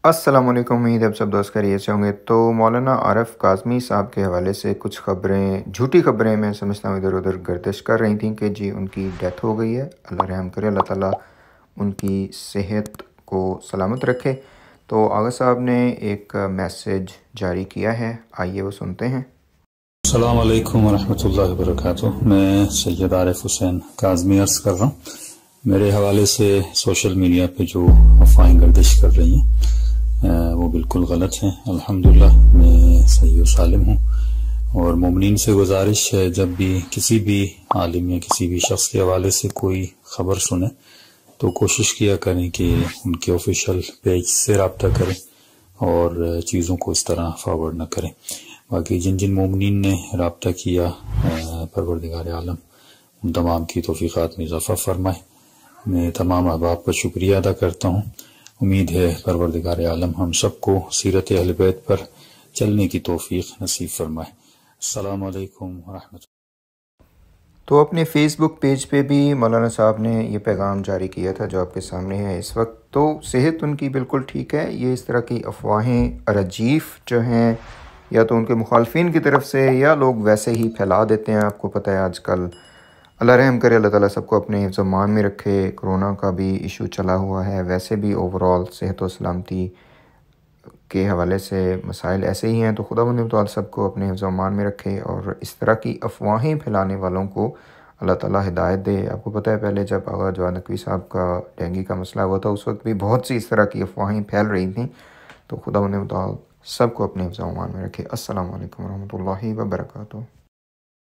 अस्सलाम वालेकुम। उम्मीद है आप सब दोस्त खैरियत से होंगे। तो मौलाना आरिफ काज़मी साहब के हवाले से कुछ ख़बरें, झूठी ख़बरें मैं समझता हूँ इधर उधर गर्दिश कर रही थी कि जी उनकी डेथ हो गई है। अल्लाह रहम करे, अल्लाह ताला उनकी सेहत को सलामत रखे। तो आगा साहब ने एक मैसेज जारी किया है, आइए वो सुनते हैं। अस्सलाम वालेकुम वरहमतुल्लाहि वबरकातुह। मैं सैयद आरिफ हुसैन काज़मी अर्ज कर रहा हूँ। मेरे हवाले से सोशल मीडिया पे जो अफवाहें गर्दिश कर रही हैं वो बिल्कुल गलत हैं। अल्हम्दुलिल्लाह मैं सही व सालिम हूँ। और मोमिनीन से गुजारिश है, जब भी किसी भी आलिम या किसी भी शख्स के हवाले से कोई खबर सुने तो कोशिश किया करें कि उनके ऑफिशियल पेज से रब्ता करें और चीज़ों को इस तरह फॉरवर्ड न करें। बाकी जिन जिन मोमिनीन ने रब्ता किया, परवरदिगार आलम उन तमाम की तौफीक़ात में इज़ाफ़ा फरमाए। मैं तमाम अहबाब का शुक्रिया अदा करता हूँ। उम्मीद है परवरदिगार आलम हम सबको सीरत अहले बैत पर चलने की तौफीक नसीब फरमाए। अस्सलाम वालेकुम रहमतुल्लाह। तो अपने फ़ेसबुक पेज पे भी मौलाना साहब ने ये पैगाम जारी किया था जो आपके सामने है इस वक्त। तो सेहत उनकी बिल्कुल ठीक है। ये इस तरह की अफवाहें रजीफ़ जो हैं या तो उनके मुखालफिन की तरफ से या लोग वैसे ही फैला देते हैं। आपको पता है आजकल, अल्लाह रहम करे, अल्लाह ताला सबको अपने हिफ्ज़ मान में रखे। कोरोना का भी इशू चला हुआ है, वैसे भी ओवरऑल सेहत और सलामती के हवाले से मसाइल ऐसे ही हैं। तो खुदावंद ताला सबको अपने हिफ्ज़ मान में रखे और इस तरह की अफवाहें फैलाने वालों को अल्लाह ताला हिदायत दे। आपको पता है पहले जब आगा जवाद नकवी साहब का डेंगू का मसला हुआ था उस वक्त भी बहुत सी इस तरह की अफवाहें फैल रही थी। तो खुदावंद ताला सबको अपने हिफ्ज़ मान में रखे। अस्सलाम वालेकुम रहमतुल्लाहि व बरकातुहू।